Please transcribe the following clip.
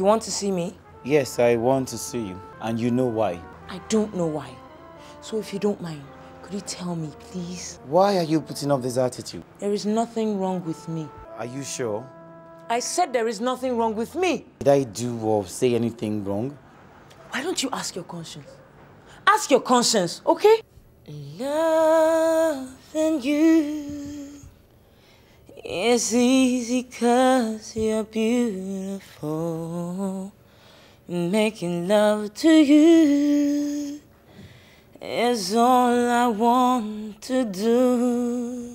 want to see me? Yes, I want to see you. And you know why. I don't know why. So if you don't mind, could you tell me, please? Why are you putting up this attitude? There is nothing wrong with me. Are you sure? I said there is nothing wrong with me. Did I do or say anything wrong? Why don't you ask your conscience? Ask your conscience, okay? Loving you is easy 'cause you're beautiful. Making love to you is all I want to do.